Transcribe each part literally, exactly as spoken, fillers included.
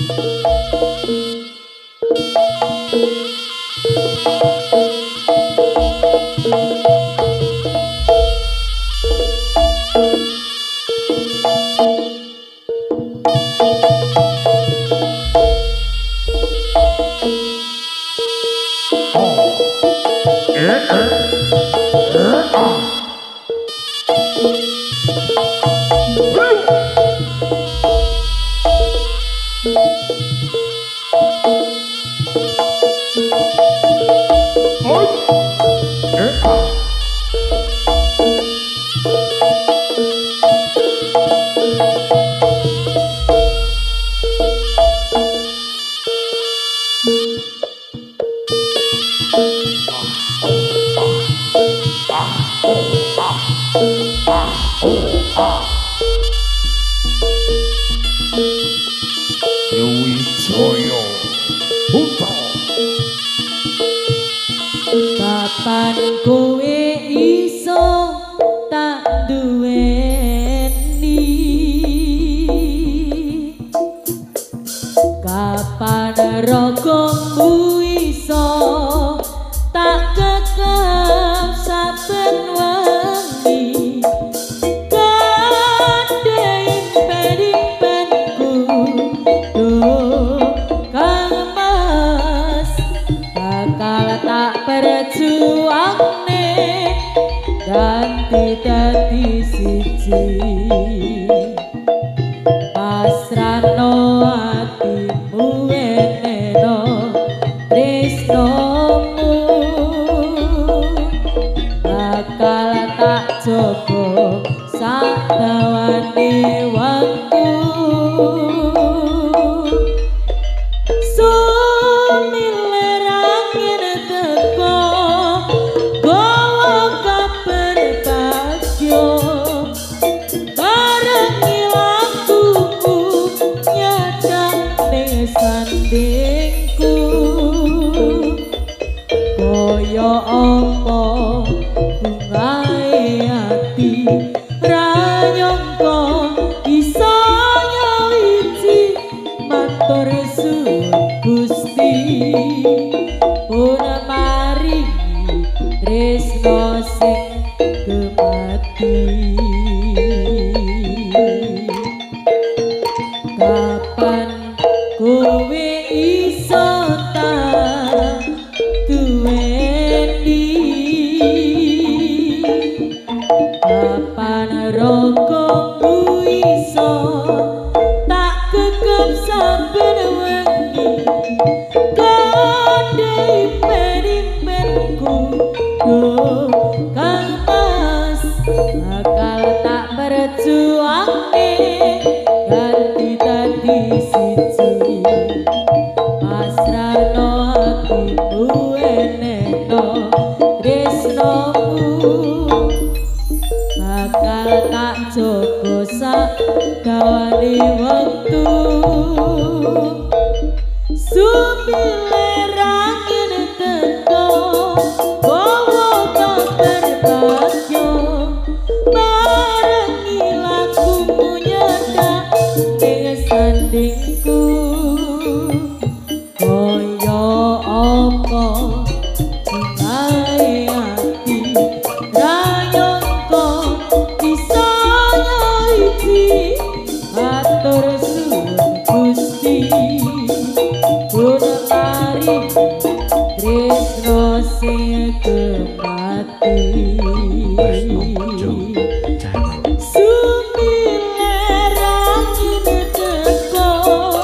Kapan kowe iso tak duweni, kapan rogomu iso tak kekep saben wengi, kadhe impen-impenku duh Kang Mas bakal tak perjuangne ganti dadi siji, pasrahno atimu eneno tresnomu, bakal tak jaga sak dawane wektu. Sandingku kaya apa bungae ati ra nyangka isa nyawiji, matur suwun Gusti pun maringi tresno sing gemati. Kapan kowe iso tak duweni, kapan rogomu iso tak kekep saben wengi, kadhe impen-impenku duh Kang Mas bakal tak perjuangne ganti dadi siji, pasrahno atimu eneno tresnomu, bakal tak jaga sak dawane wektu. Supile rangin teko bawa kabar bagyo, marengi lakumu nyedak ning sandingku, kaya apa bungae ati ra nyangka isa nyawiji, matur suwun Gusti pun maringi tresno sing gemati. Supile rangin teko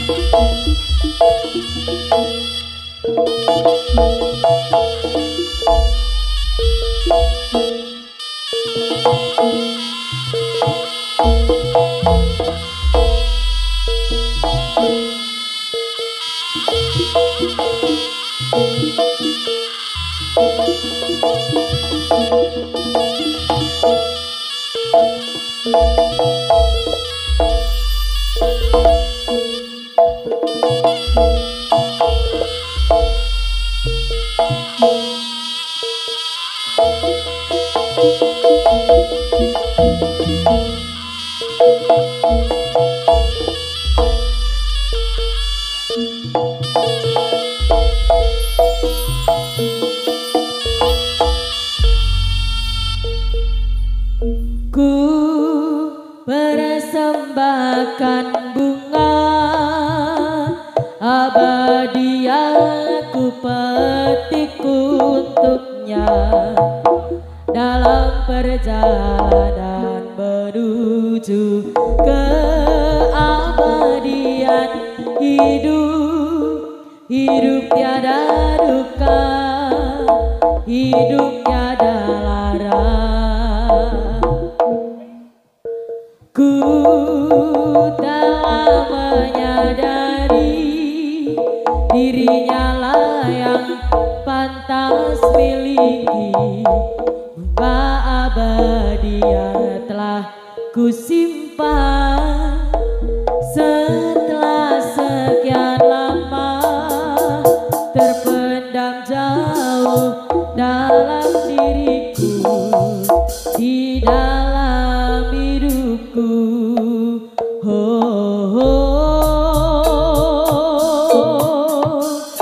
Ku persembahkan bunga abadi yang ku petik untuknya dalam perjalanan menuju keabadian hidup. Hidup tiada duka, hidup tiada lara. Ku telah menyadari dirinya lah yang pantas miliki bunga abadi yang telah ku simpan setelah sekian lama terpendam jauh dalam diriku, di dalam hidupku. Oh, oh,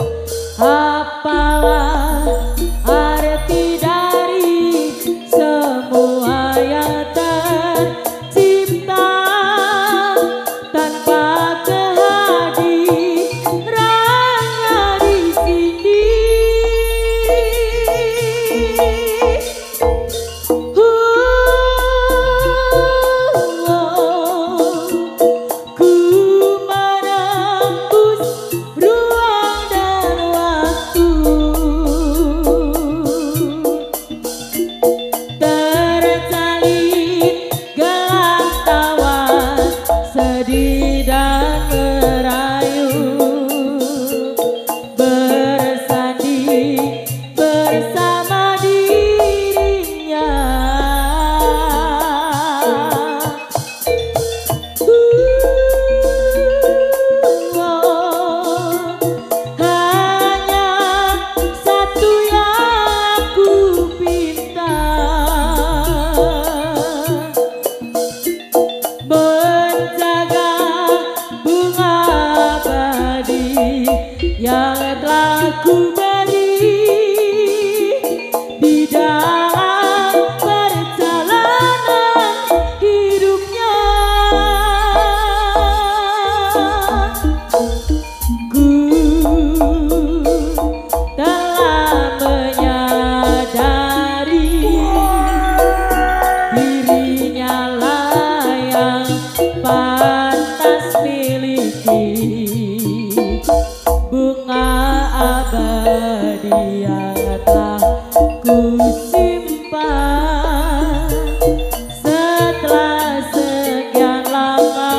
apalah arti dari semua yang tercipta tanpa kehadirannya di sini. Yang telah ku beri di dalam perjalanan hidupnya. Ku telah menyadari dirinya lah yang pantas miliki bunga abadi yang telah ku simpan setelah sekian lama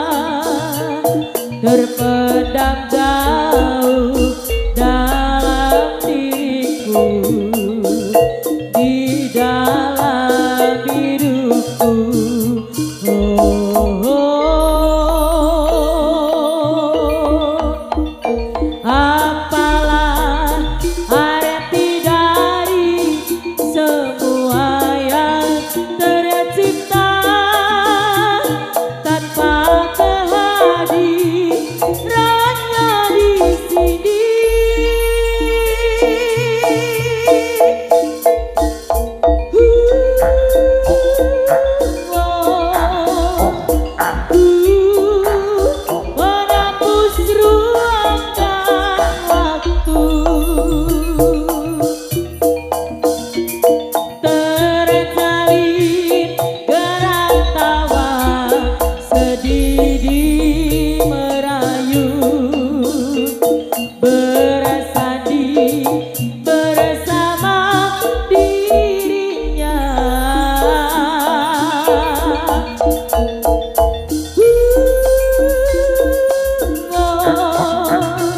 terpendam jauh dalam diriku, di dalam hidupku. Oh, apalah arti dari semua yang tercipta tanpa kehadirannya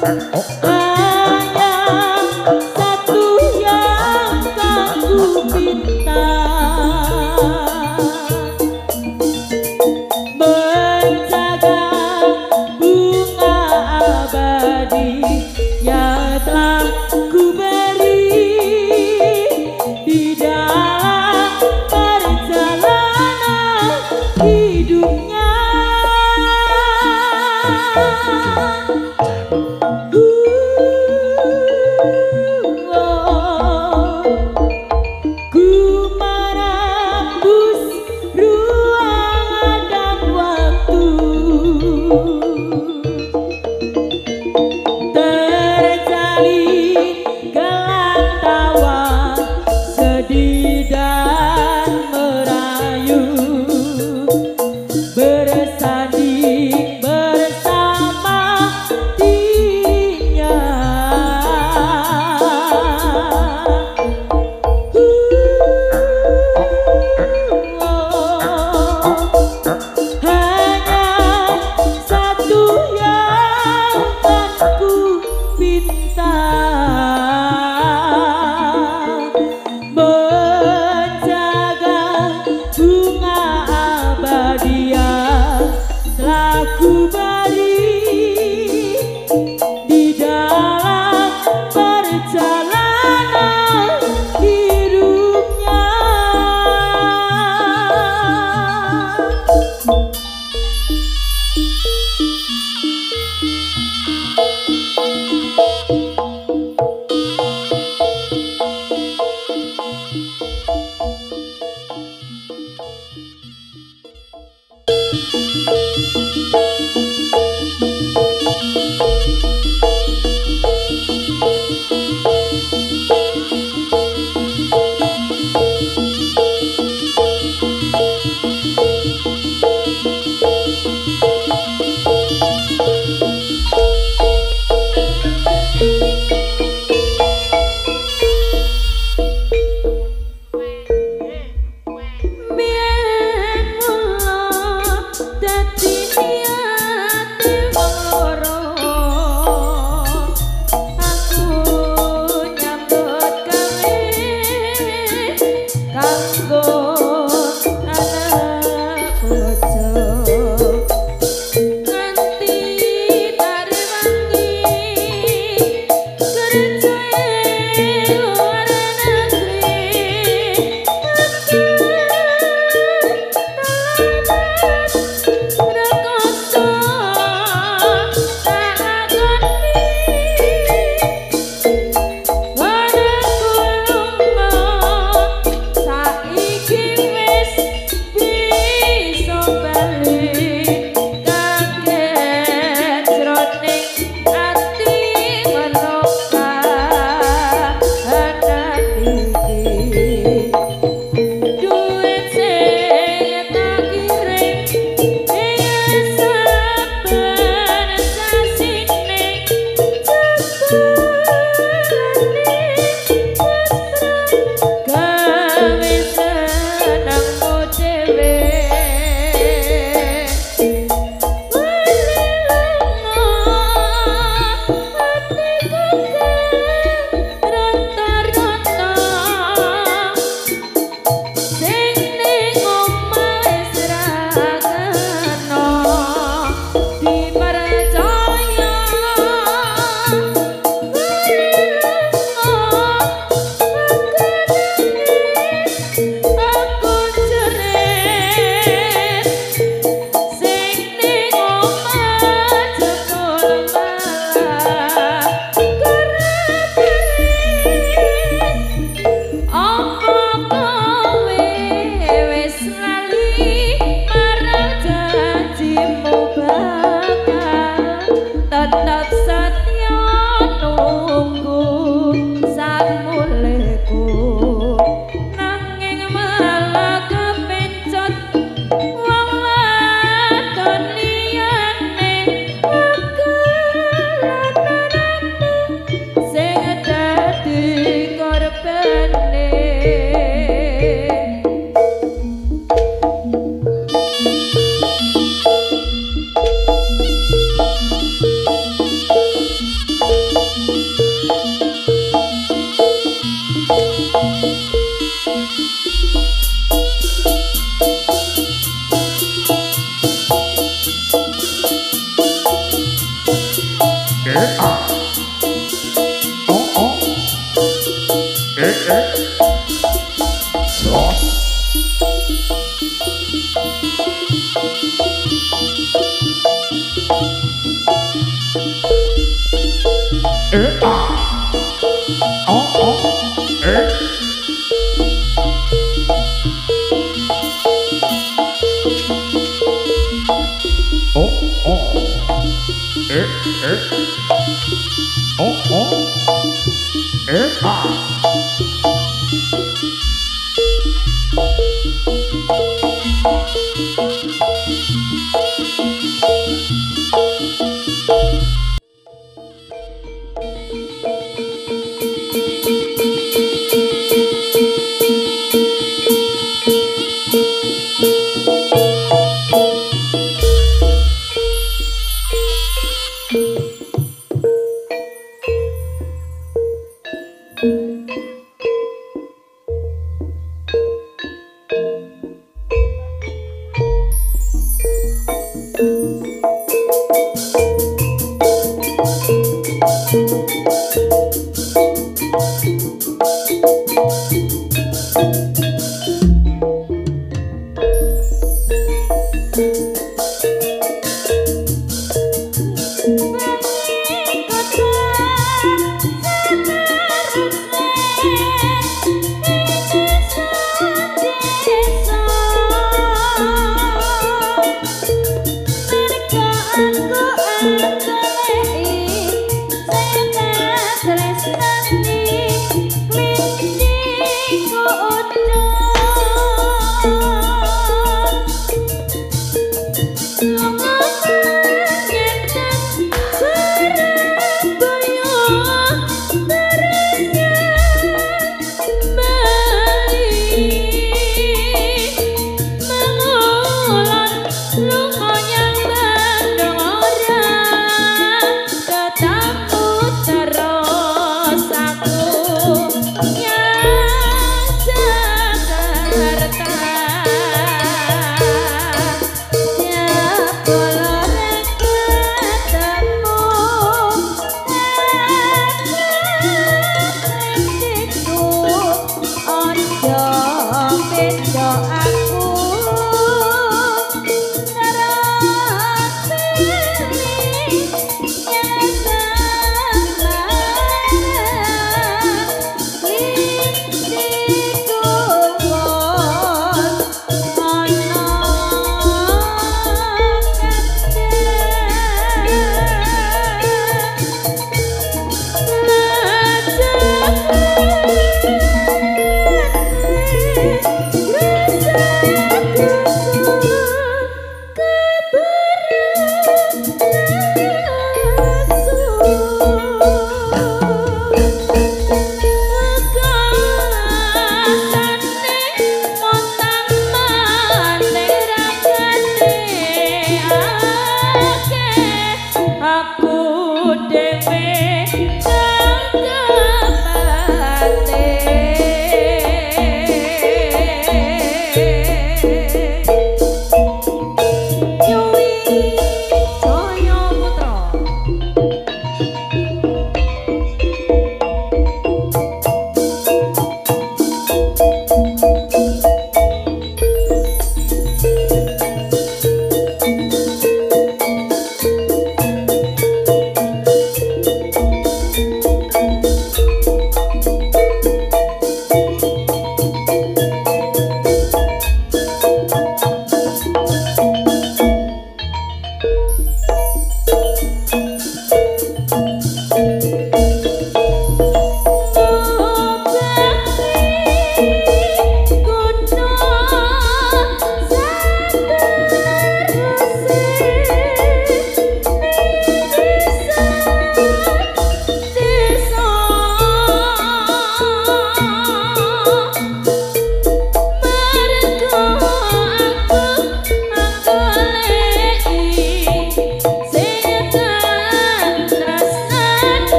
hanya satu yang aku pinta, menjaga bunga abadi yang telah ku beri di dalam perjalanan hidupnya. Bersanding bersama di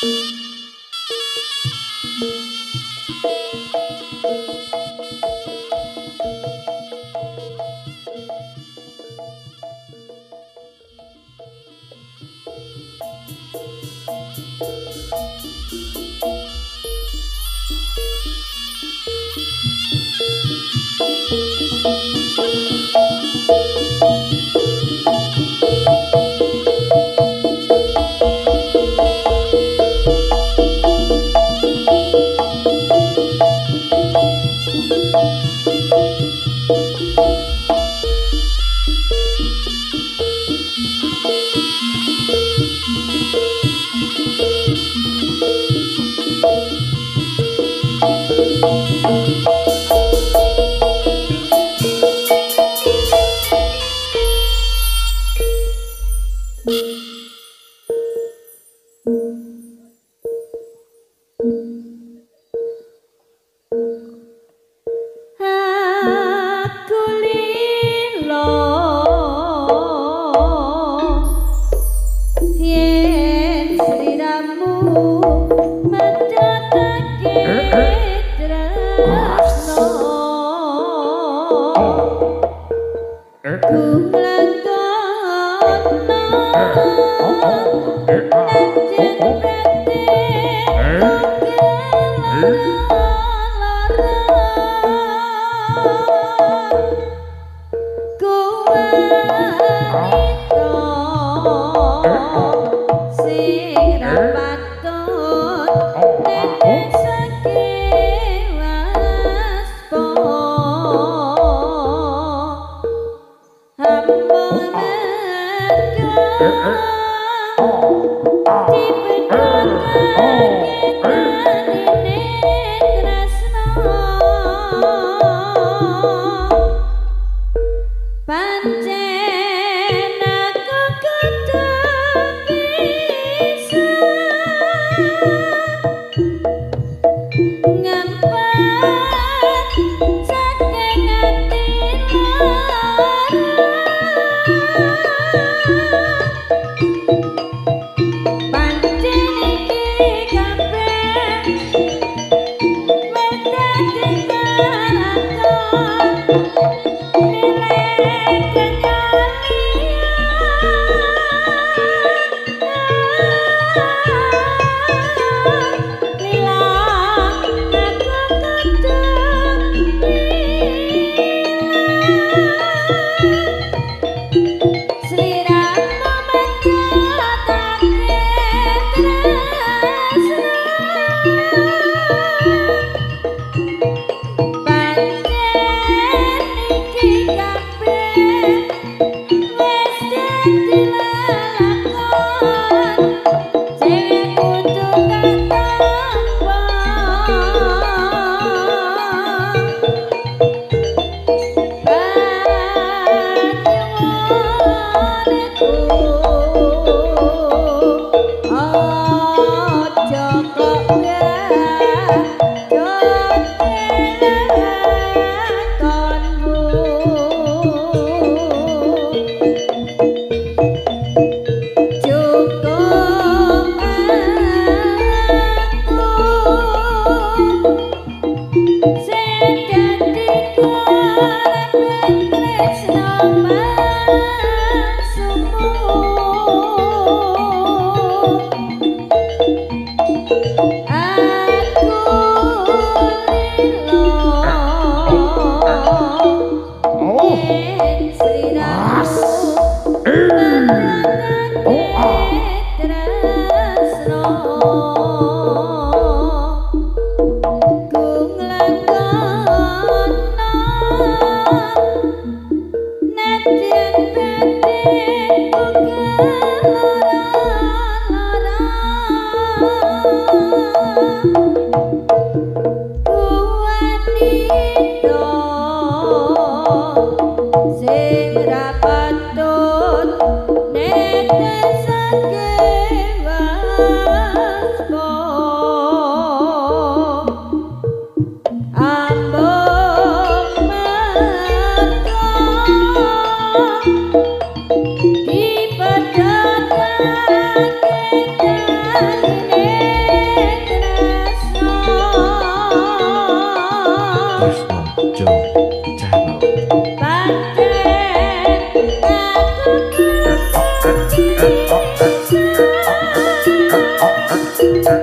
Oh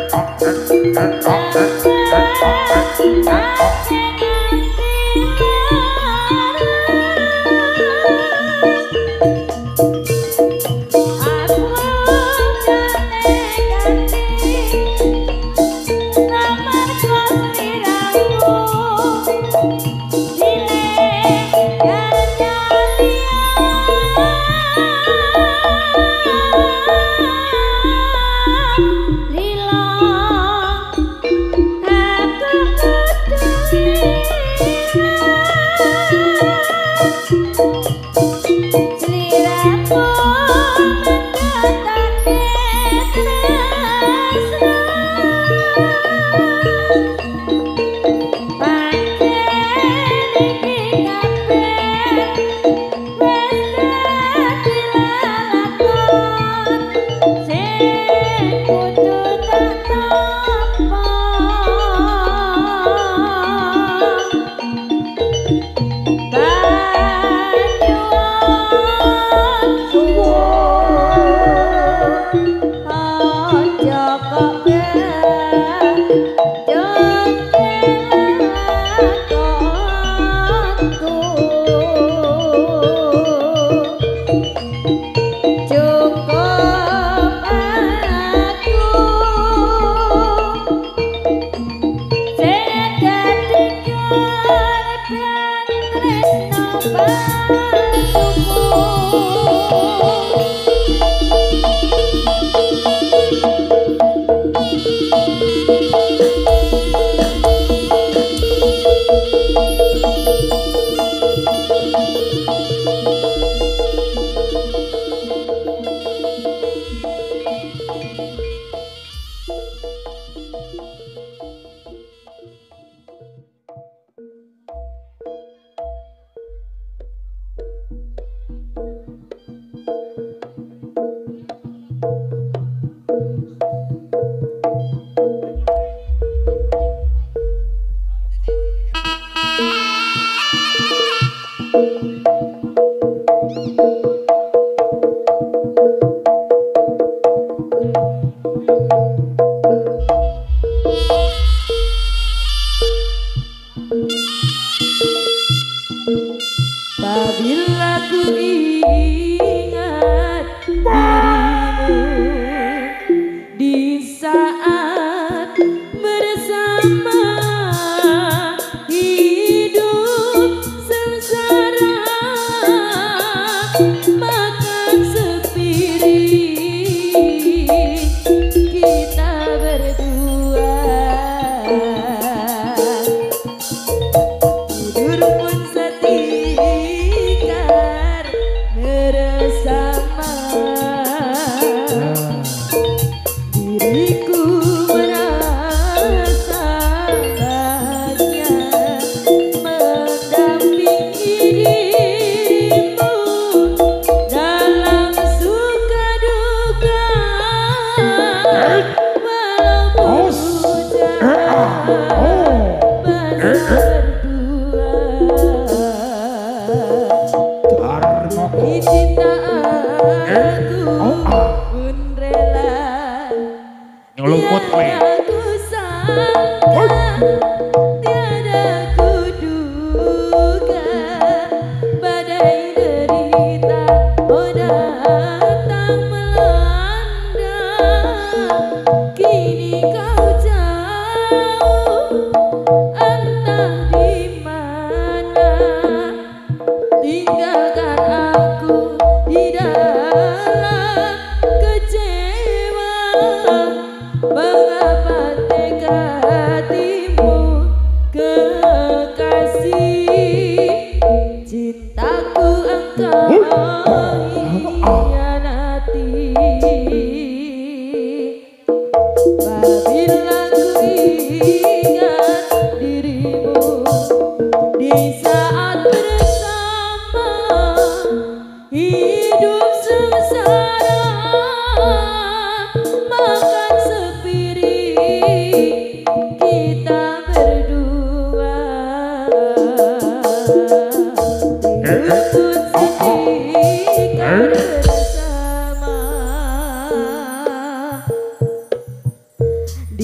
Bila ku ingat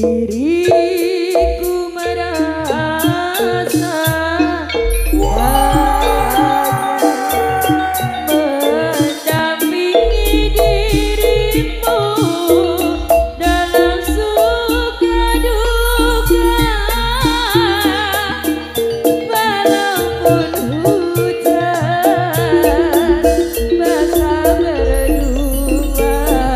diriku merasa mendampingi dirimu dalam suka duka, walaupun hujan basah berdua.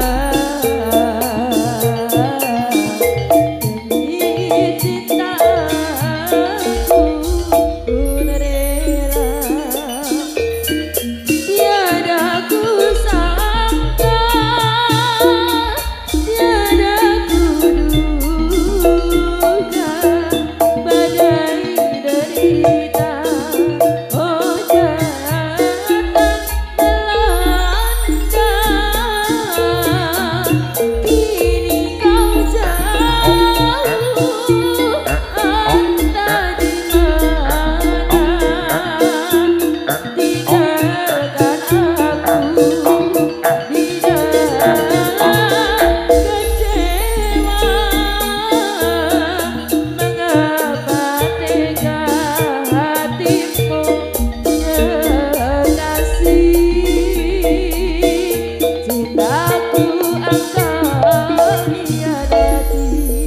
Demi cintaku pun rela, tiada ku sangka, tiada ku duga, badai derita oh datang melanda. Kini kau jauh, entah di mana, tinggalkan aku di dalam kecewa. Mengapa tega hatimu kekasih, cintaku engkau hianati.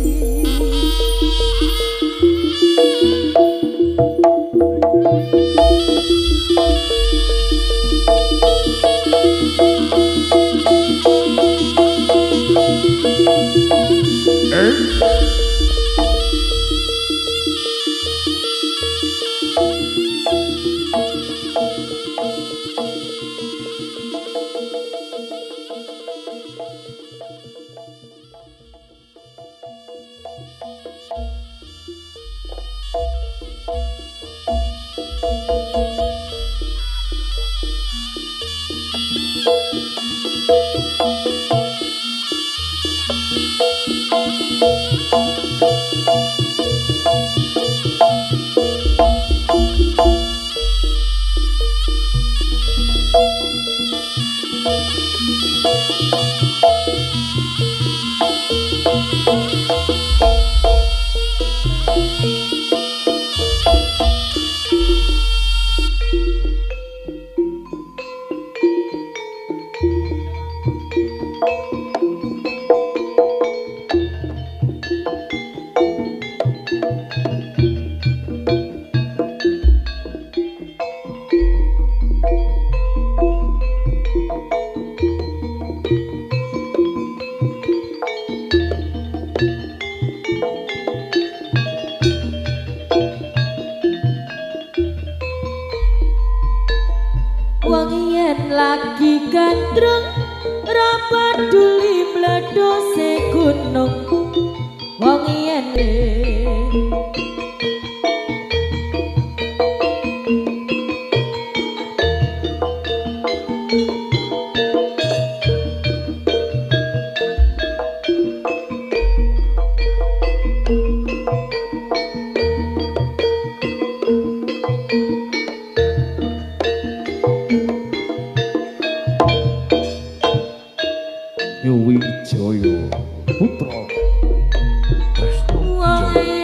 Wong yen lagi gandrung ra peduli mledose gunung. Wong yen Wijaya Putra Tresno wong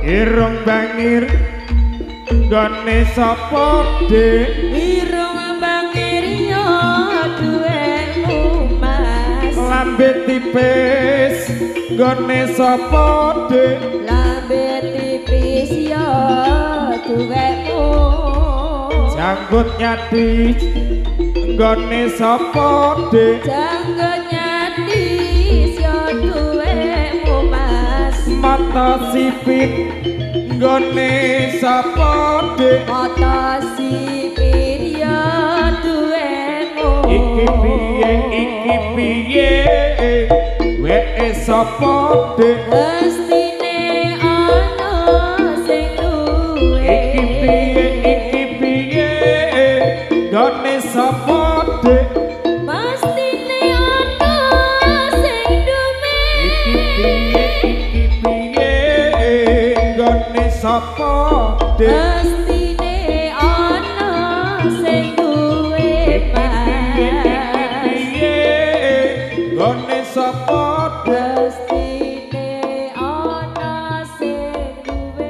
irung bangir gone sapa Dik irung bangir yo duwemu Mas lambe tipis gone sapa Dik lambe tipis yo duwemu janggut nyati gone sapa Dik janggut nyati yo duwemu Mas mata sipit gone sapa Dik mata sipit yo duwemu iki piye iki piye weke sapa Dik mestine ana sing duwe iki piye iki piye gone sapa Dik mestine ana sing duwe iki piye iki piye gone sapa Dik mestine ana sing duwe piye gone sapa Dik mestine ana sing duwe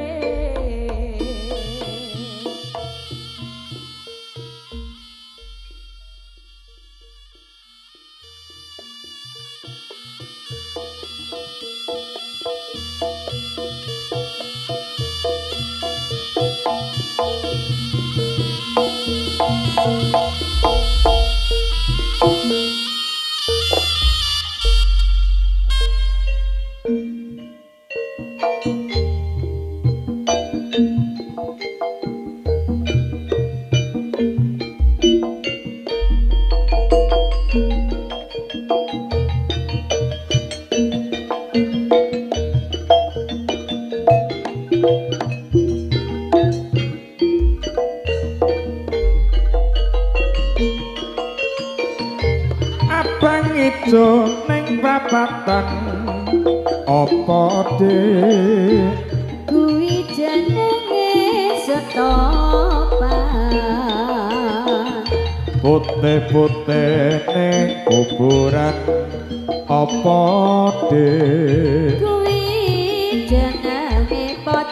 abang ijo ning babatan apa Dik kuwi jenenge setopan putih-putih ning kuburan apa Dik kuwi jenenge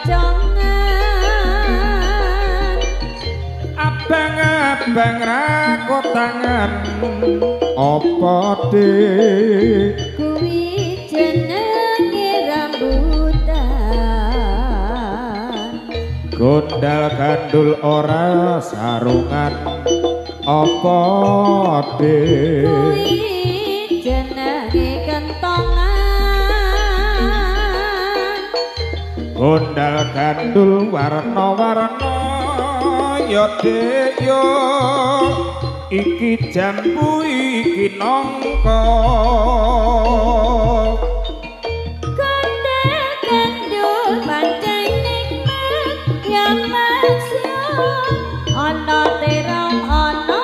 pocongan abang-abang rakotangan apa Dik kuwi jenenge rambutan gondal gandul ora sarungan apa Dik kuwi jenenge kentongan gondal gandul warna-warna ya Dik yo iki jambu iki nangka kandel-kandel pancen nikmat ya Mas yo ana terong ana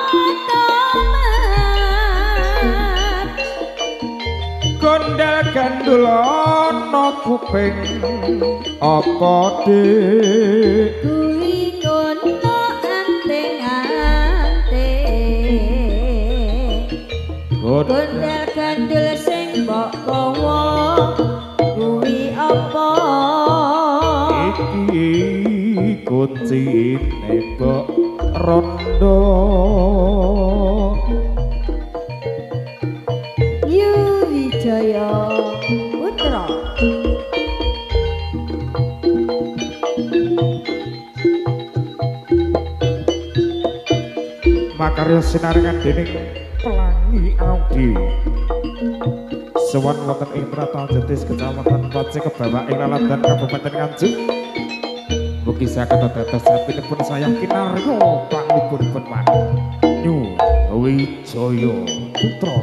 tomat gondal gandul ana kuping apa Dik kuwi ngono anting-anting gondel gandel sing mbok kowo kuwi apa iki kucine kok rondo Yuwijaya Putra makarya sinarengan dening Pelangi Audi sewan wonten ing Pratal Jetis Kecamatan Pace Kebawa ing Laladan Kabupaten Nganjuk mugi saged dados sapinipun sayang kinarya panglipuripun Manyu Wijaya Putra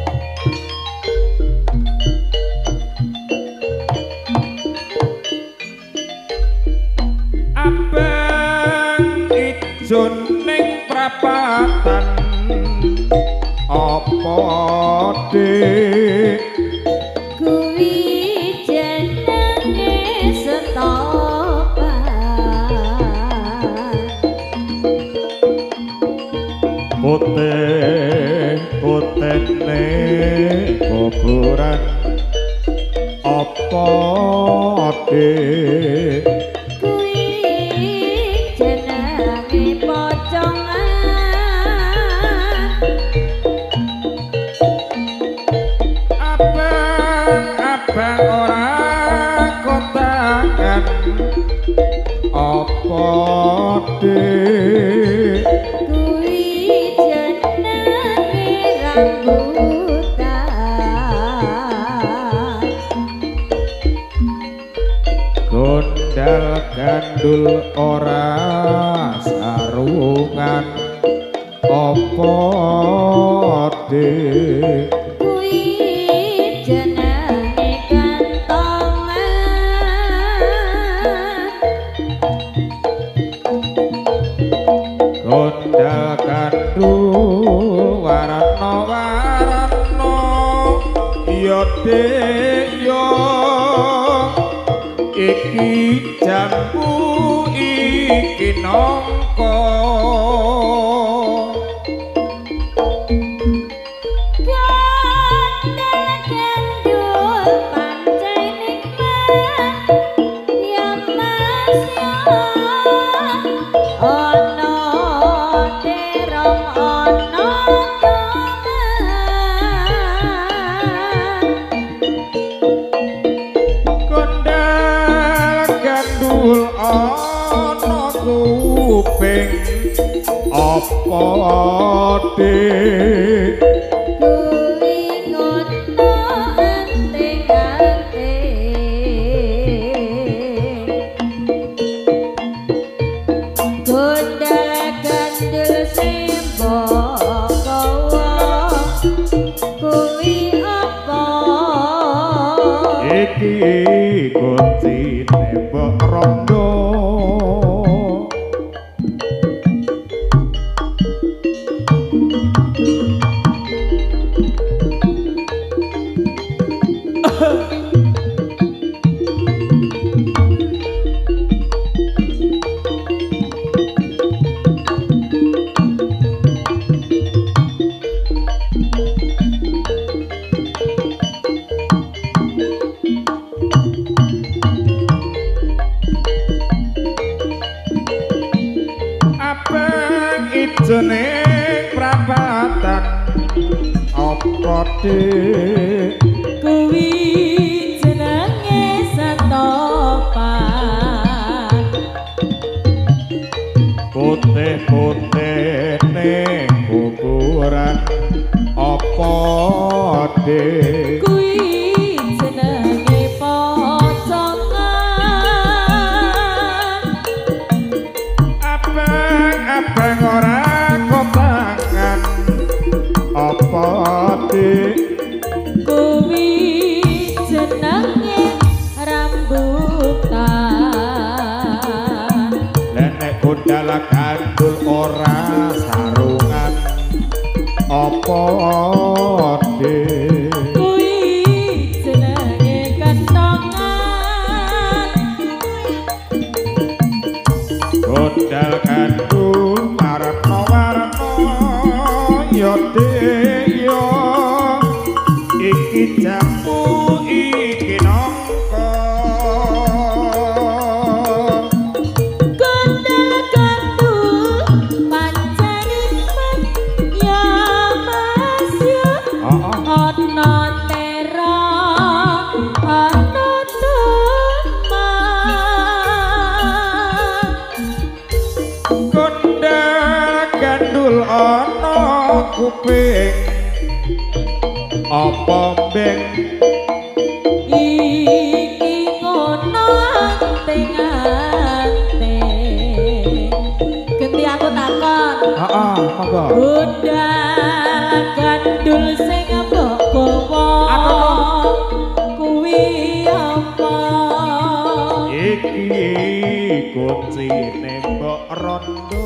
abang ijo ning prapatan apa Dik kuwi jenenge setopan putih putihne kuburan apa Dik tangan apa dik kuwi jenenge rambutan gondal gandul ora sarungan apa dik kuwi jenenge kantongan gondal gandul warna-warna ya dik ya iki jambu iki nangka apa dik kuwi ngono anting-anting gondal gandul sembok kawa kuwi apa iki kunci tembok rondo jeneng prabatan apa dik kuwi jenenge setopan putih-putih ning kuburan apa dik kuwi jenenge pocongan abang-abang ora kotangan apa dik kuwi jenenge rambutan nenek gondal gandul ora sarungan apa dik kuwi jenenge kantongan gondal gandul warna-warna ya dik ya iki jambu iki nangka gondal gandul pancariman ya mas ya ana terong ana teman gondal gandul ana kuping apa beng iki ngono anting-anting ganti aku takon heeh monggo gondal gandul sing mbok gawa kuwi apa iki kunci nembok rondo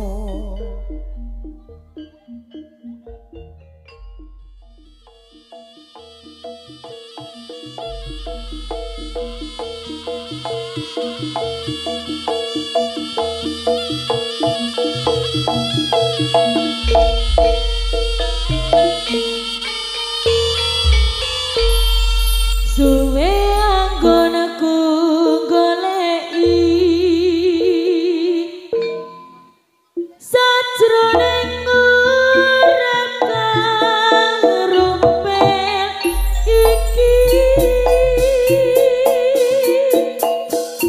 suwe anggonku goleki sajroning urip kang rumpel iki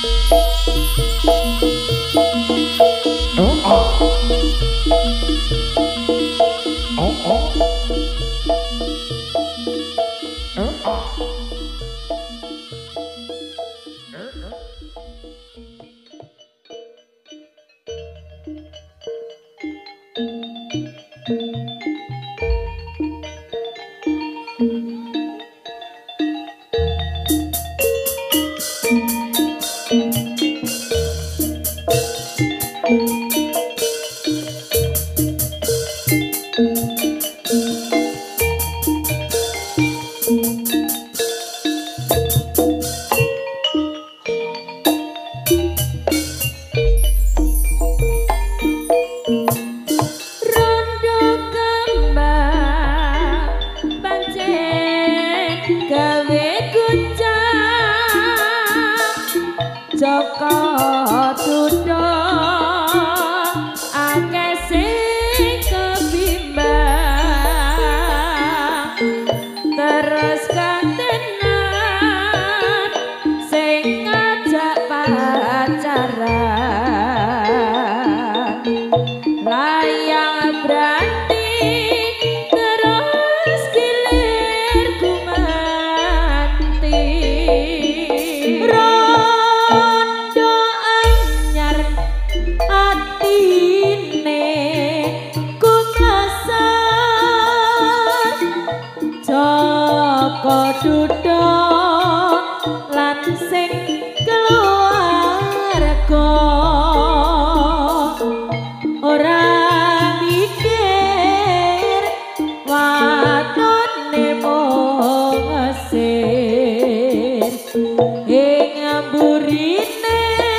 Oh, oh. Oh, oh. Oh, oh. Rondo kembang pancen gawe guncang Joko Duda akeh sing kebimbang terus kantenan sing ngajak pacaran layang berarti terus gilir gumanti rondo anyar atine kumlasan Joko Duda lan sing keluarga ora mikir watone mung ngesir ing amburine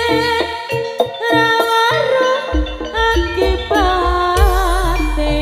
rawaruh akibate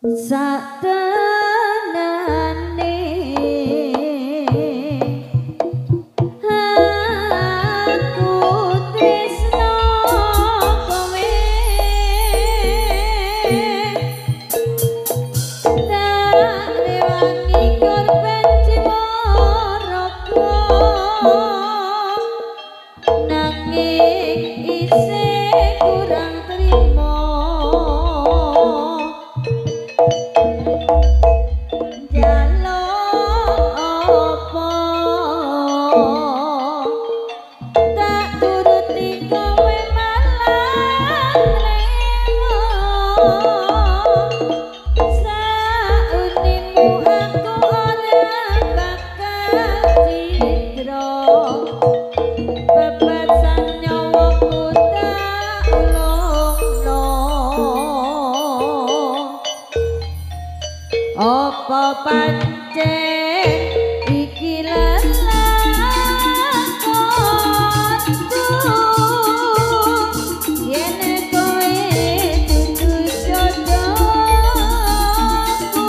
satenane aku tresno kowe tak rewangi korban jiwa raga nanging isih kurang trimo apa pancen iki lelakonku yen kowe dudu jodohku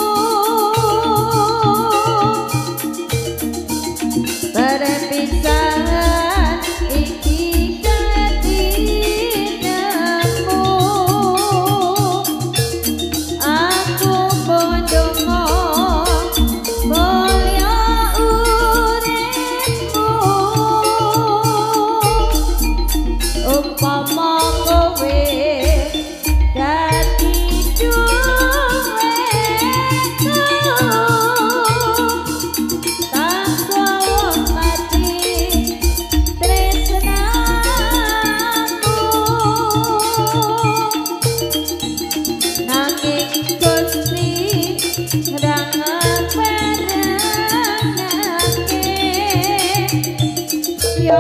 perpisahan iki dadi nemu aku bondo umpama kowe dadi duweku tanpa mati tresnamu nanging Gusti ndang perangake yo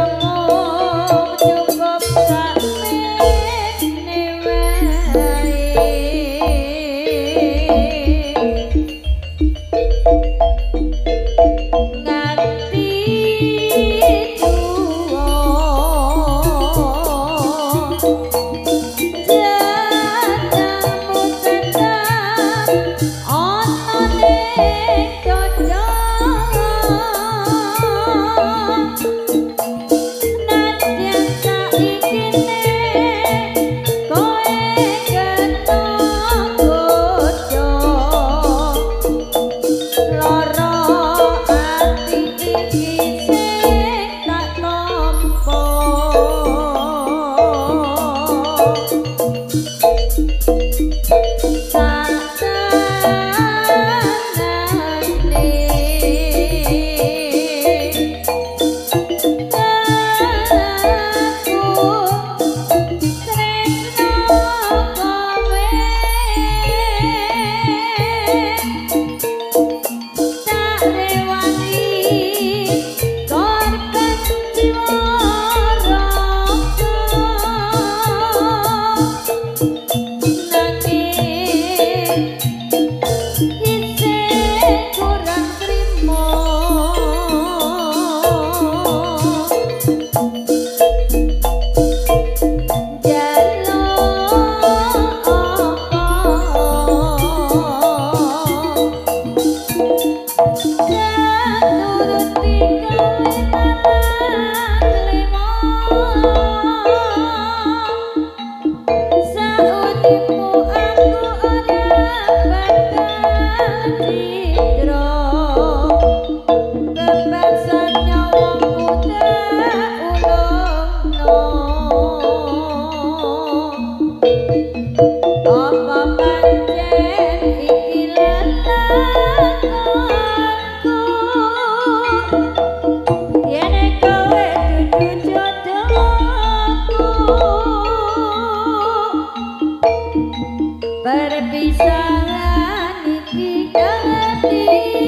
perpisahan iki dadi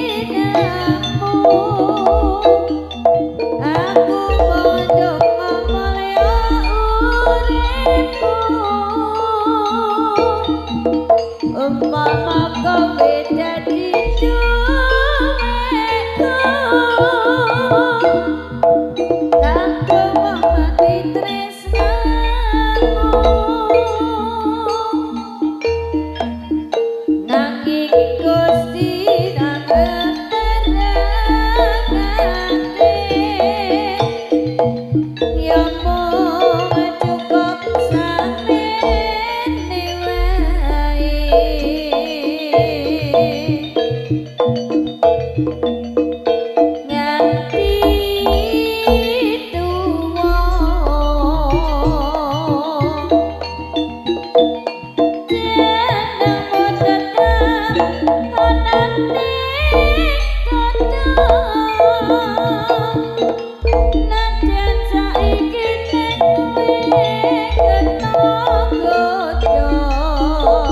nemu aku bondo mulya uripku umpama kowe dadi duweku tanpa mati tresnamu nang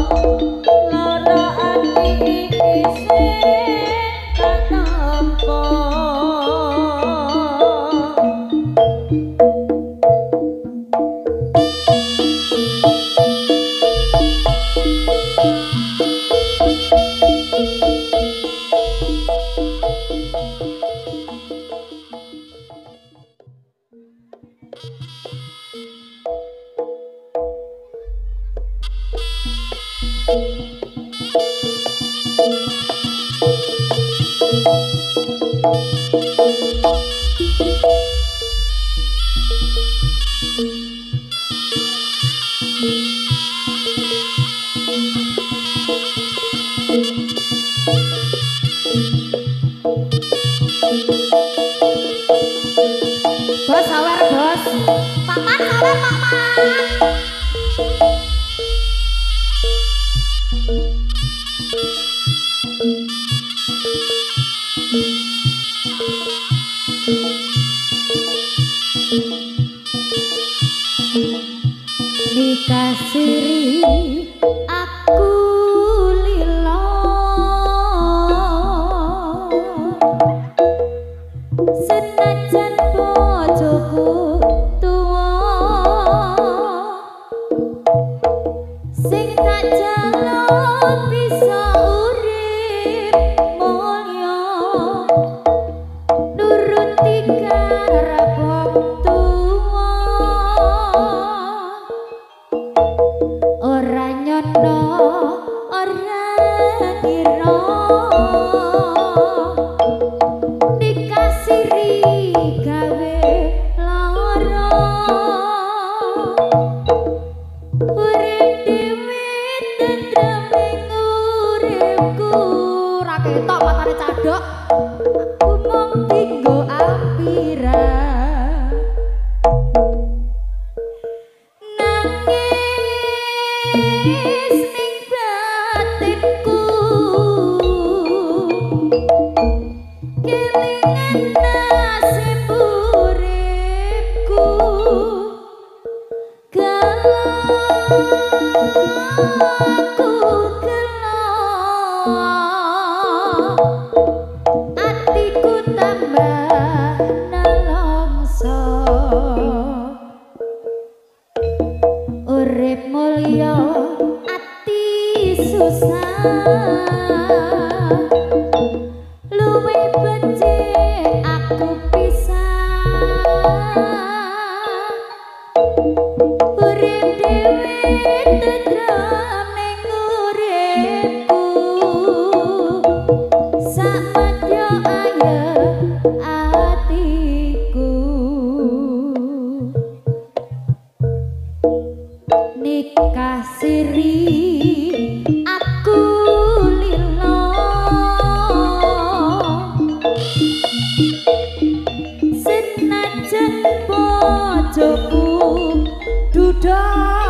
lara ati iki sing katampa. Bos sawer bos. Paman sawer paman. Dikasiri aku lilo senajan bojoku tuwa sing tak jaluk bisa urip mulya nuruti karep wong tuwa ora nyono ora kira dikasiri gawe lara urip dhewe tentrem uripku Ora ketok matane cadok. aku mung dinggo ampira nangis ning batinku kelingan nasib uripku aku gelo atiku tambah nelongso urip mulya ati susah luwih becik aku pisah urip dhewe tentrem ning uripku samadya ayem atiku nikah siri aku lilo senajan bojoku duda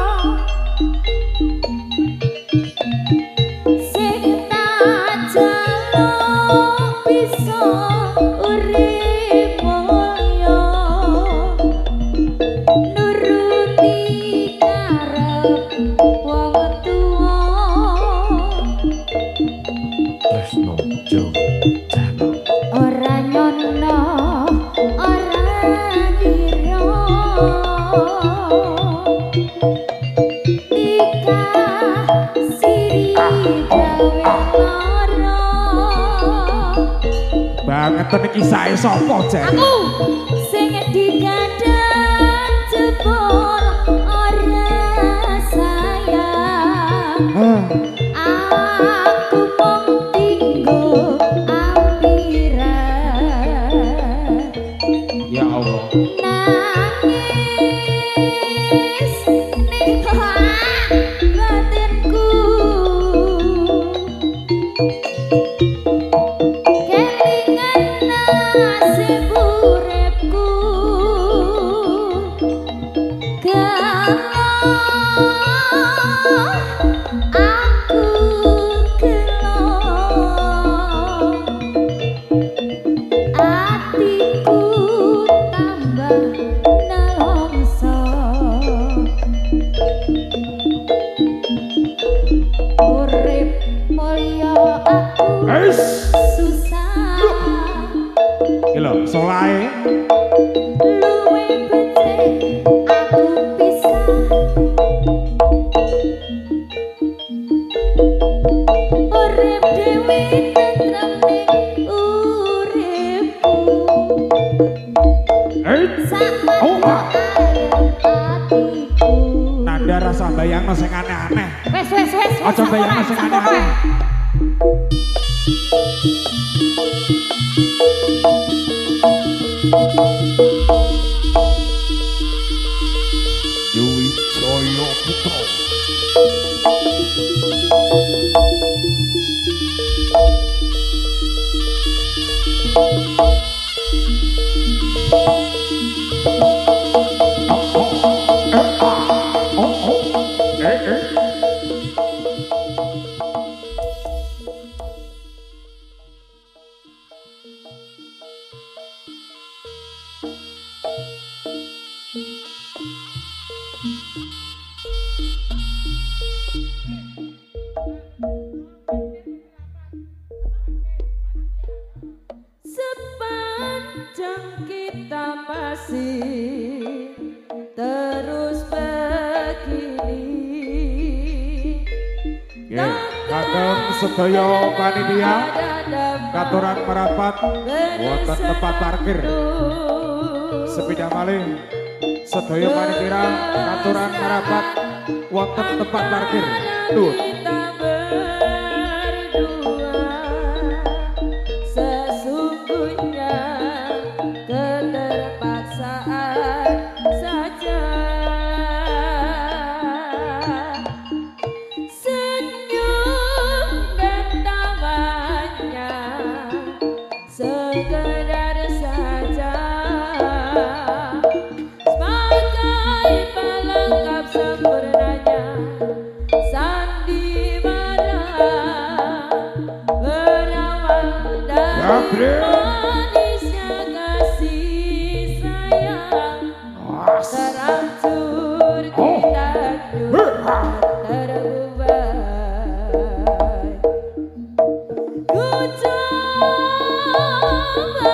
sing tak jaluk bisa urip mulya nuruti karep wong tuwa Tresno Jong Jano. ora nyono ora kira dikasiri gawe lara Banget iki kisahe sapa, Jen? Aku sing digadang jebol ora sayang aku mung dinggo ampira Ya Allah. nangis ning batinku kelingan nasib uripku galau aku urip mulya aku Eis. susah Iki lho, solae. luwe becik aku pisah urip dewi tentrem ning uripku Eits. sama Oh, ah. ayem atiku Nada rasa bayangno sing aneh-aneh. wes wes wes wes Aja bayangno sing aneh-aneh. Dewi Jaya Putra. Oh, oh, eh, ah, oh, oh, eh, eh. sepanjang kita masih terus begini Nggih, kagem sedaya panitia katuran merapat wonten tempat parkir sepeda malih sedaya panitia katuran merapat wonten tempat parkir nuwun. kita berdua sesungguhnya keterpaksaan saja senyum dan tawanya sekedar saja sebagai pelengkap sempurnanya sandiwara berawal dari Gabriel. manisnya kasih sayang As. terancur Oh. kita dua Hei. terbuai ku coba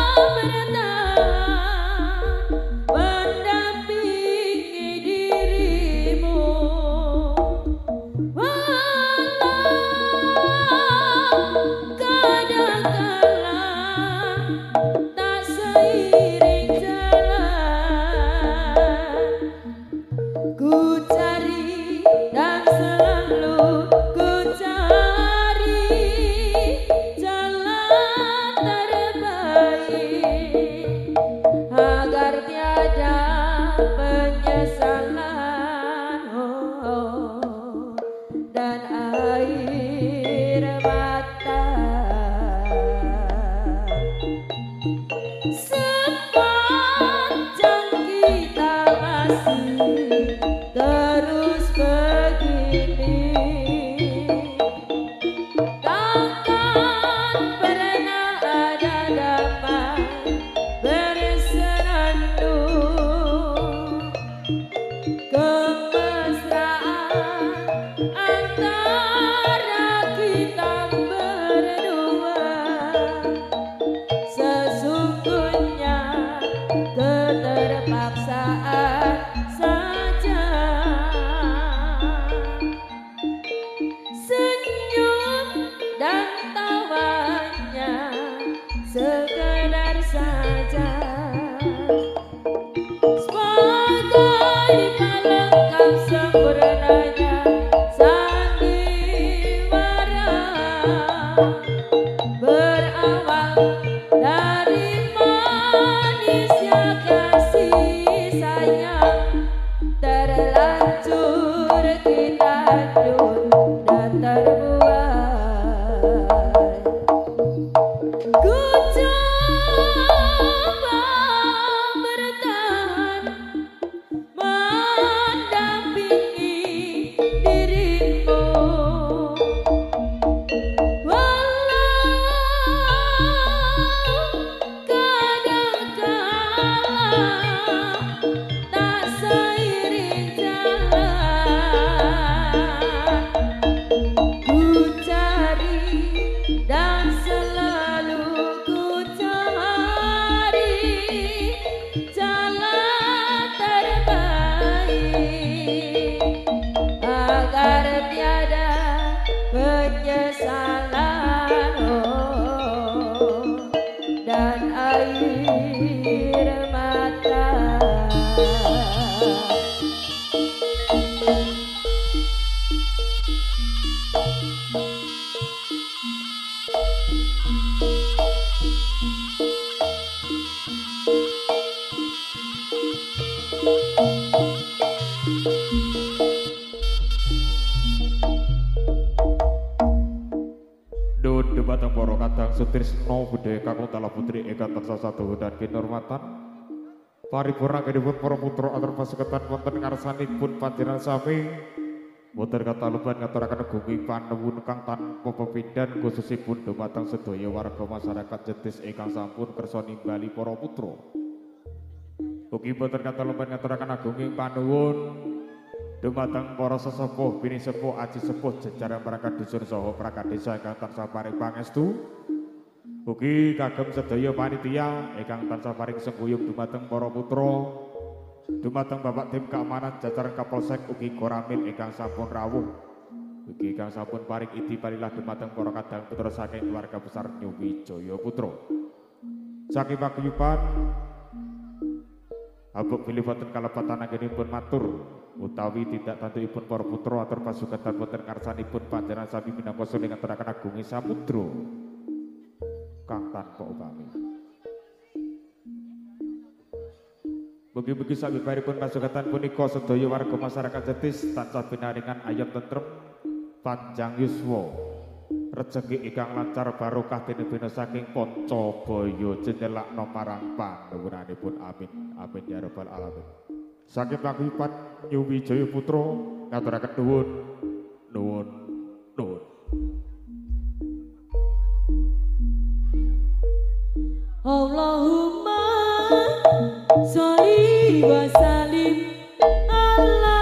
bertahan mendampingi dirimu walau kadangkala tak seiring jalan ku cari dan selalu ku cari jalan terbaik agar tiada penyesalan oh, dan air mata sepanjang kita masih terus begini takkan pernah ada dapat bersenandung kemesraan antara kita berdua sesungguhnya keterpaksaan saja senyum dan tawanya sekedar saja sebagai pelengkap sempurnanya sandiwara dumateng para kadang sutrisna budaya kakung tala putri ingkang tansah sadoho dan kinurmatan paripurna kedipun para putra atur pasuketan wonten ngarsanipun panjenengan sami boten kataluban ngaturaken gumi panuwun kang tanpa pepindhan khususipun dumateng sedaya warga masyarakat Jetis ingkang sampun kersa nimbali para putra. Ugi boten kataluban ngaturaken agunging panuwun dumateng para sesepuh bini sepuh aji sepuh jajaran perangkat dusun saha perangkat desa ingkang tansah paring pangestu. Ugi kagem sedaya panitia ingkang tansah paring sengguyung dumateng para putra. Dumateng Bapak tim keamanan jajaran Kapolsek ugi Koramil ingkang sampun rawuh. Ugi ingkang sampun paring idi palilah dumateng para kadang putra saking keluarga besar Nyuwijaya Putra. Saking paguyuban abuk bilih boten kalepatan anggenipun matur utawi tidak tantuipun para putra atur pasuketan boten ngarsanipun panjenengan sami minangka sule ngaturaken agungi samudra kang tanpa upami. Mugi-mugi sabibaripun pasuketan punika sedaya warga masyarakat Jetis tansah pinaringan ayam tentrem panjang yuswa rejeki ingkang lancar barokah tinebena saking Pancabaya jendelakna marang panuwunanipun amin amin ya rabbal alamin. Saking paguyuban Nyuwijaya Putra ngaturaken nuwun nuwun nuwun. Allahumma sholli wa sallim ala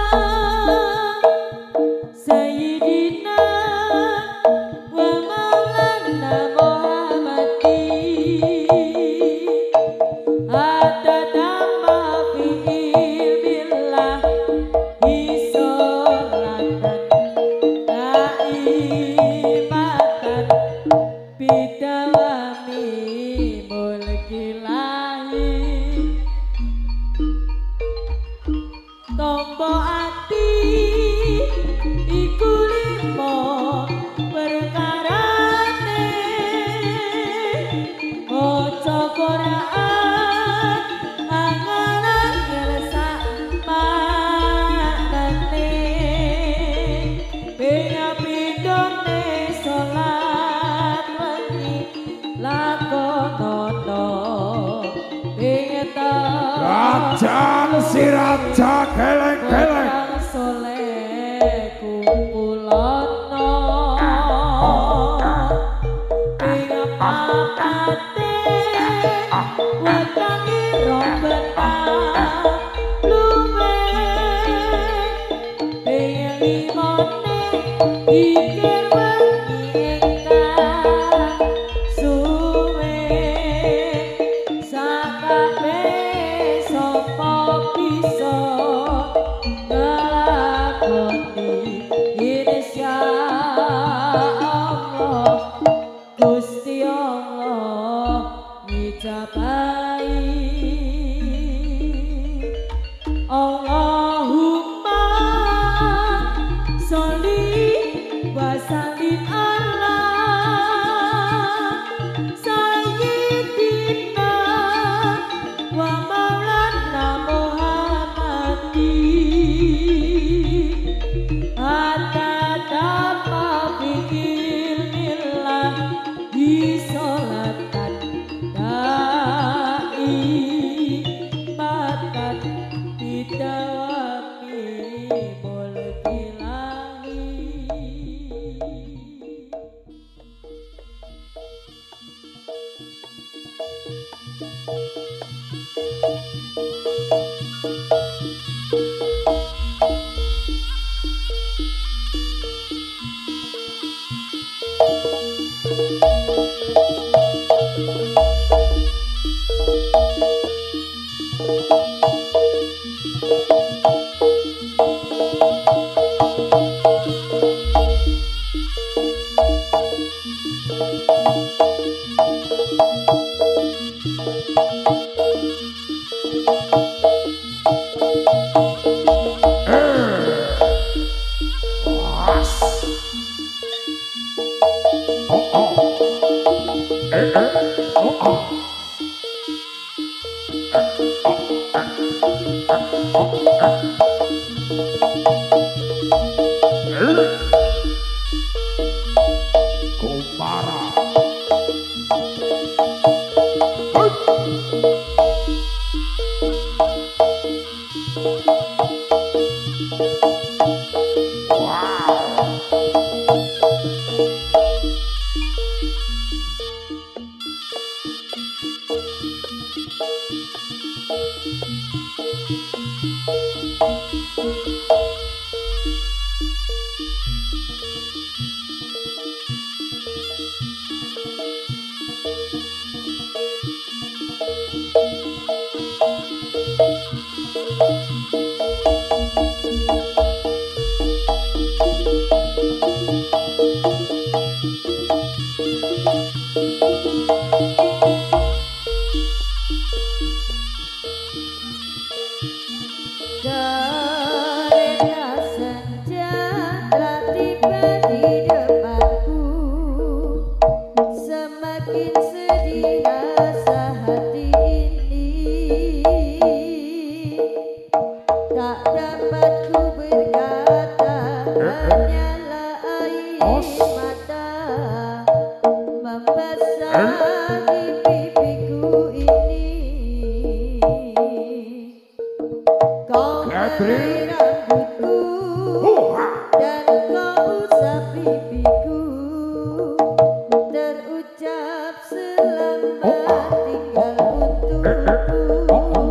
sayyidina wa maulana Muhammadin adada ma fi ilmillah isolatan daimatan bidawami mulkilahi tompo ati iku limo perkarane ojo Quran angan-angan sak maknane pingapindone salat wengi lakonono pingetan Rajan si raja geleng-geleng soleh kumpulono pingapapate wetangi rombetan lume pingelimone dikir wengi ingkang suwe sakabeh sapa bisa nglakoni insyaallah Gusti Allah ngijabahi Allahumma sholli wa sallim ala sayyidina wa maulana Muhammadin adada fi ilmillah isolatan daimatan bidawami mulkilahi. Kumara air mata membasahi pipiku ini. Kau beri rambutku dan kau usap pipiku, terucap selamat tinggal untukku.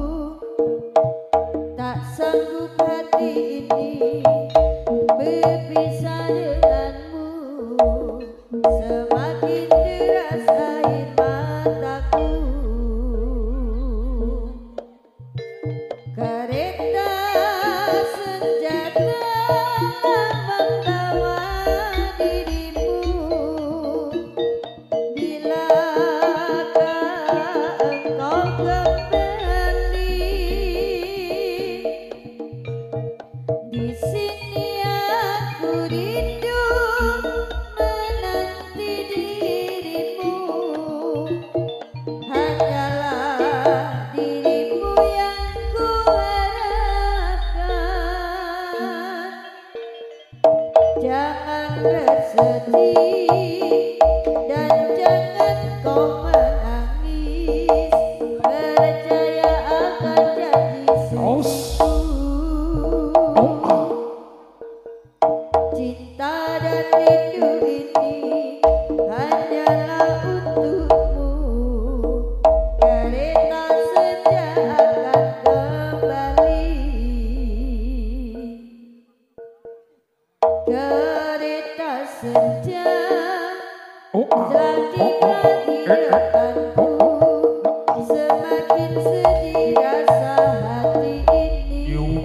Tak sanggup hati ini berpisah denganmu, semakin deras air mataku. Kereta senja telah membawa dirimu, bilakah engkau kembali? Di sini aku rindu menanti dirimu, hanyalah dirimu yang ku harapkan. Jangan bersedih dan jangan kau menangis, percaya akan janji sungguh. Cinta dan rindu ini hanyalah untukmu, kereta senja akan kembali. Kereta senja telah tiba di depanku, semakin sedih rasa hati ini.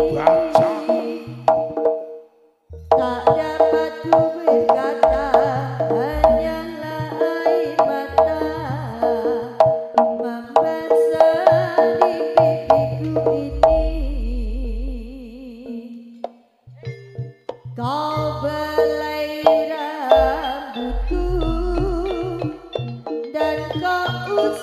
Tak dapat ku berkata, hanyalah air mata membasahi pipiku ini. Kau belai rambutku dan kau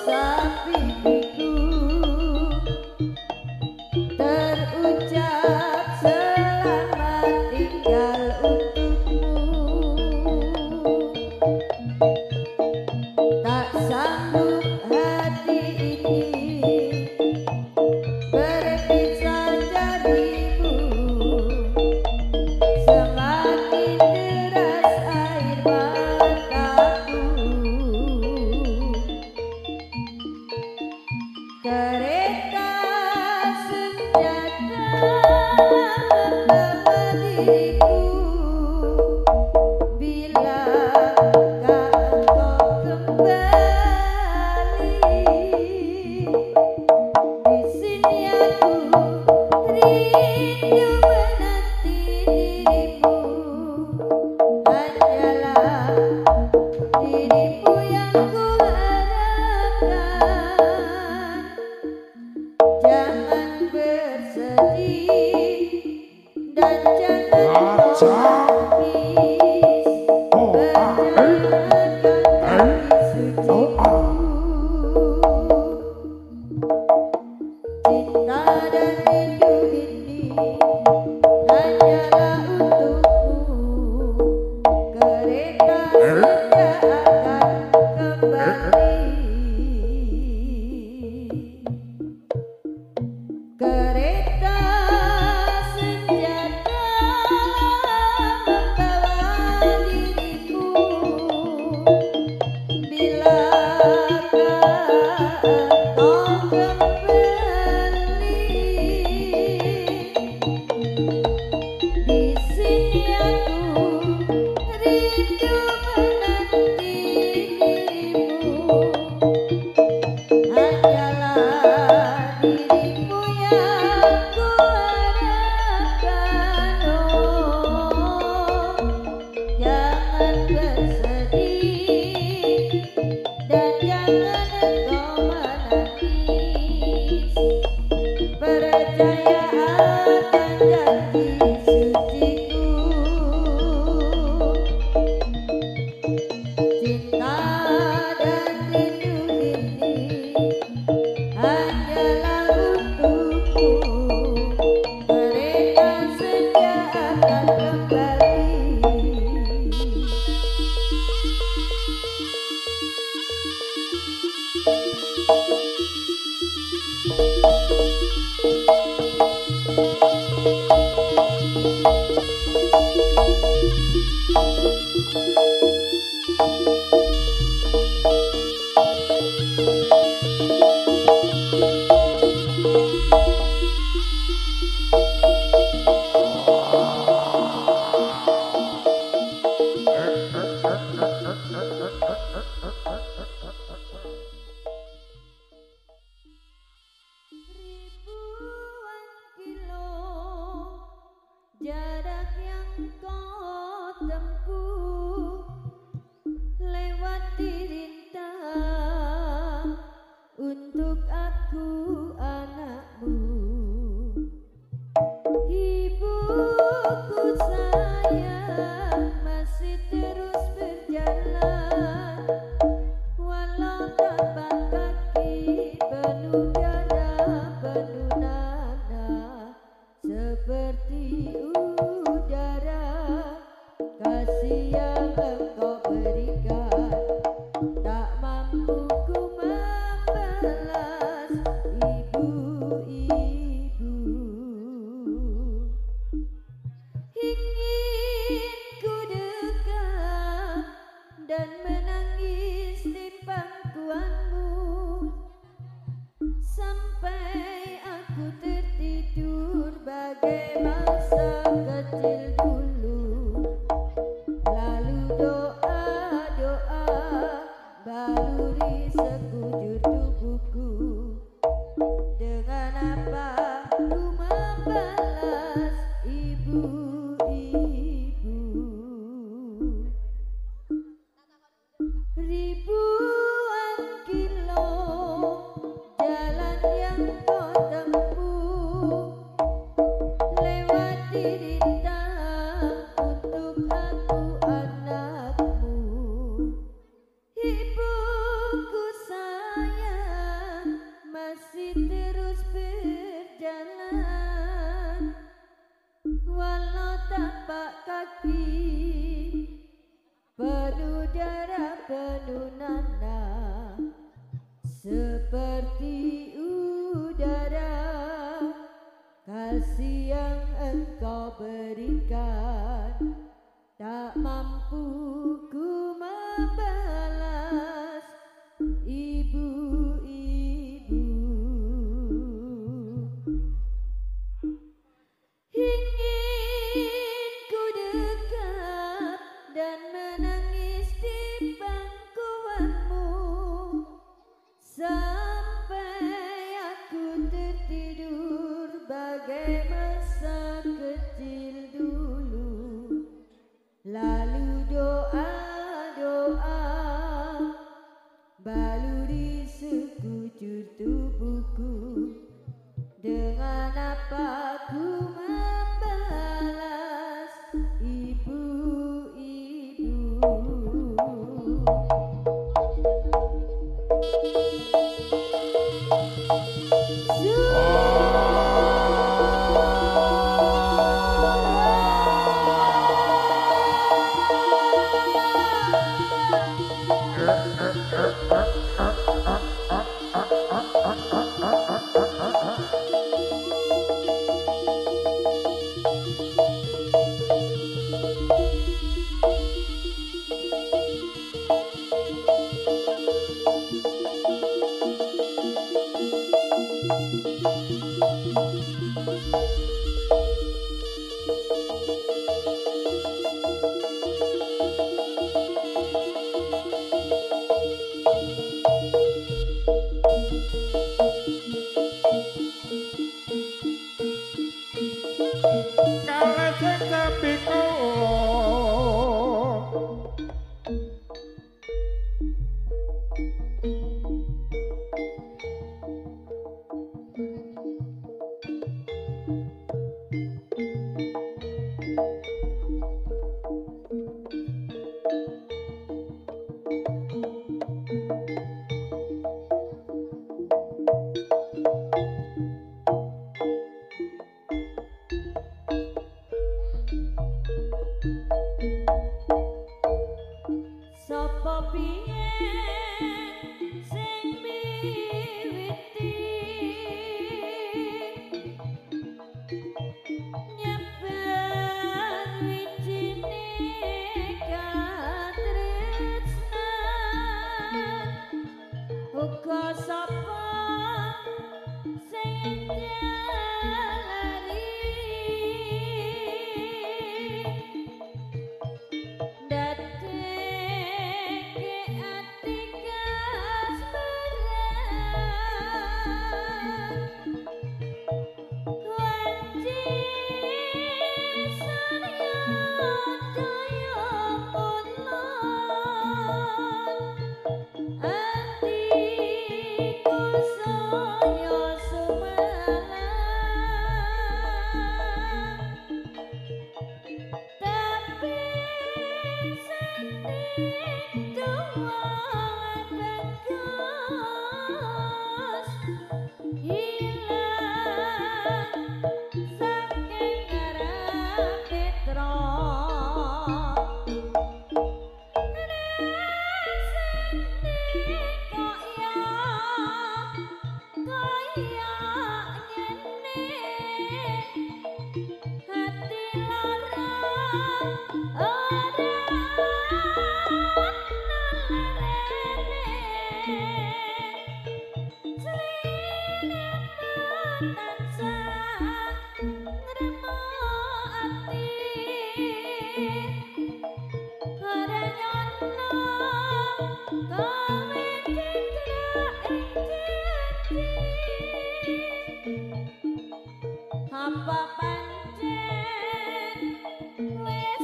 Apa pancen wis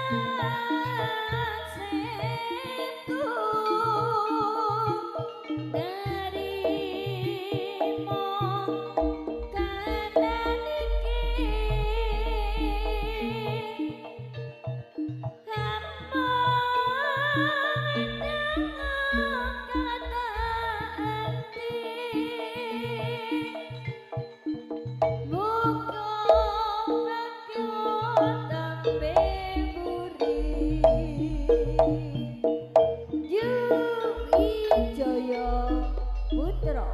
nasibku nerimo keadaan iki hamba dengan keadaan iki Muka rakyat tambe buri Yui Jaya Putra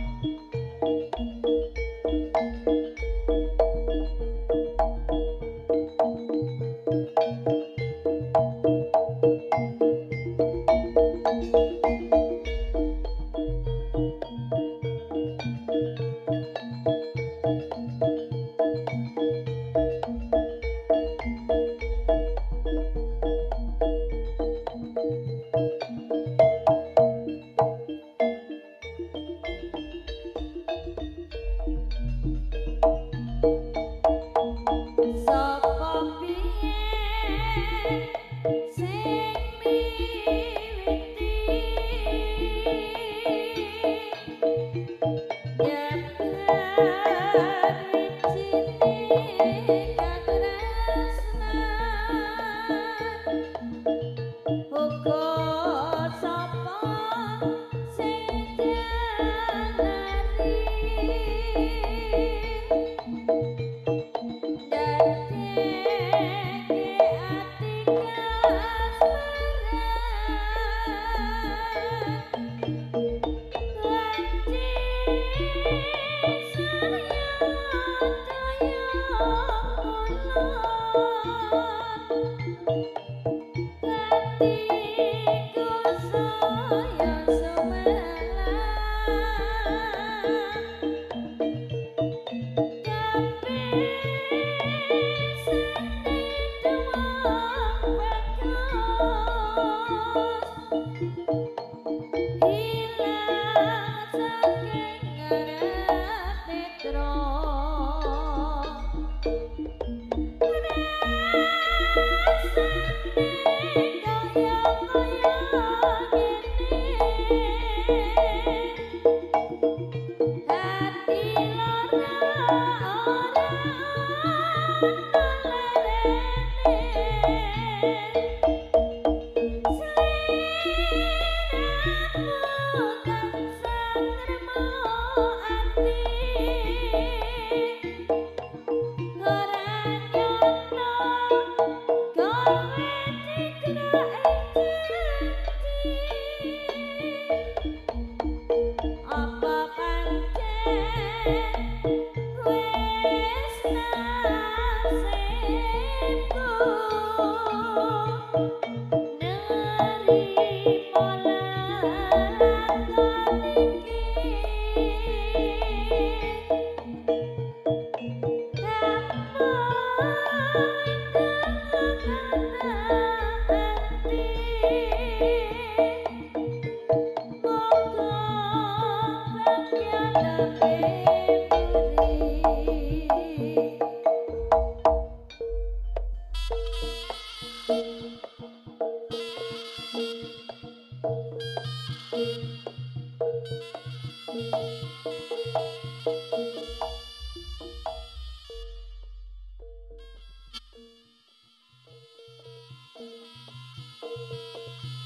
Sapa biyen sing miwiti nyebar wijine katresnan uga sapa sing dianari Kaya-kaya gini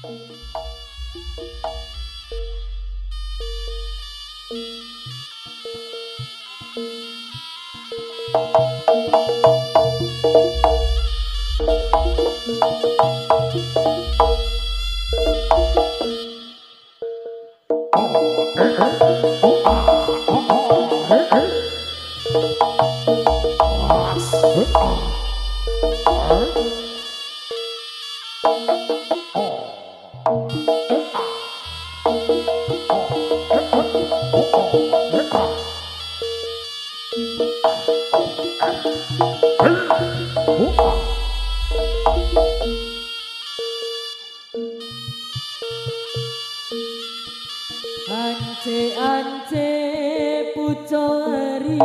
Ance-ance pucori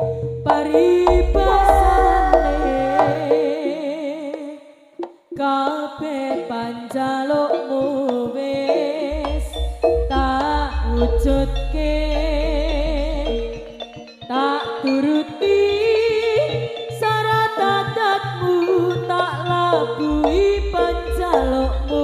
paribasane kabeh panjalukmu wis tak wujudke tak turuti syarat adatmu tak labuhi panjalukmu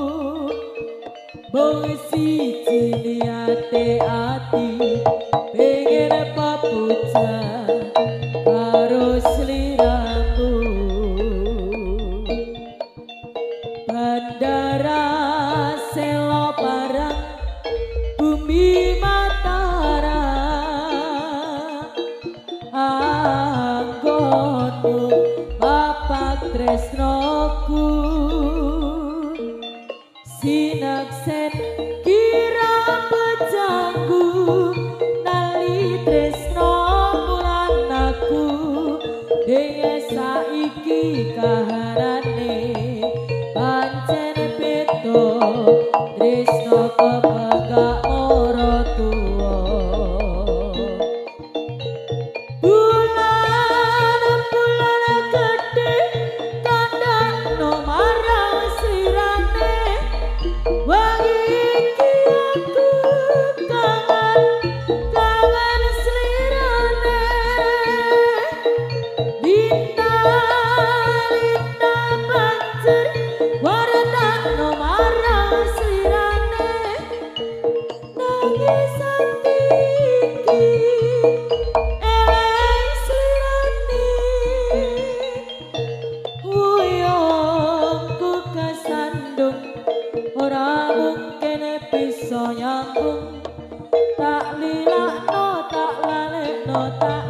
bong siji niate ati pengen papuja karo sliramu bandara selo barang bumi Matara anggonmu bapak tresnoku sinaksen kira pejangku nali tresno mulan aku dengan saiki kahanane pancen beto tresno kepegak moro tuwa bulan bulan gede kandakno marang sirane wangi iki aku kangen kangen slirane Dinta Linda banjur waradakno marang slirane nangis ati iki eleng slirane uyangku kesandung ora mungkin bisa nyambung tak lilakno tak lalekno tak